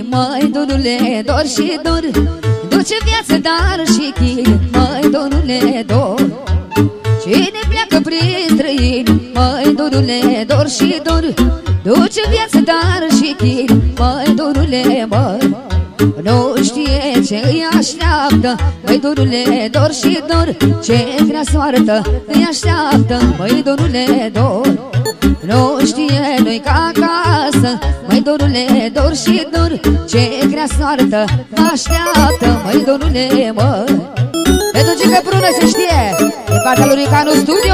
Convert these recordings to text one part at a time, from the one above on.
măi, dorule, dor și dor. Duce viață, dar și chin, măi, dorule, dor. Cine pleacă prin străini, măi, dorule, dor și dor. Duce viață, dar și chin, măi, dorule, măi. Nu știe ce îi așteaptă, măi, dorule, dor și dor. Ce grea soartă îi așteaptă, măi, dorule, dor. Nu știe, nu-i ca acasă, măi, dorule, dor și dor. Ce grea soartă așteaptă, măi, dorule, măi. Pentru Gică Prună se știe, din partea lui Ricanu Studio.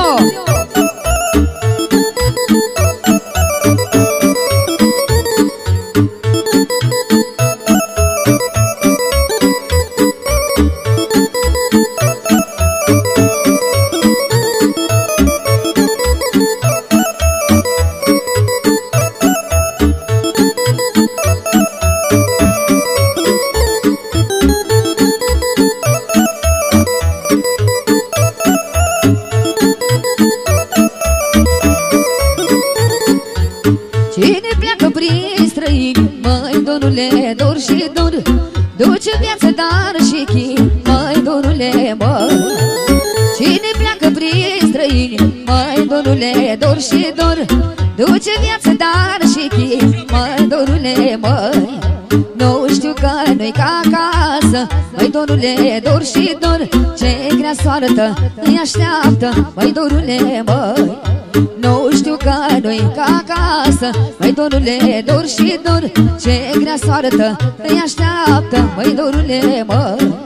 Dor și dor, duce viață, dar și chin, măi, dorule, măi. Cine pleacă prin străini, măi, dorule, dor și dor. Duce viață, dar și chin, măi, dorule, măi. Nu știu că nu-i ca acasă, măi, dorule, dor și dor. Ce grea soartă îi așteaptă, măi, dorule, măi. Nu știu că nu-i ca acasă, măi, dorule, dor și dor. Ce grea soartă îi așteaptă, măi, dorule, măi.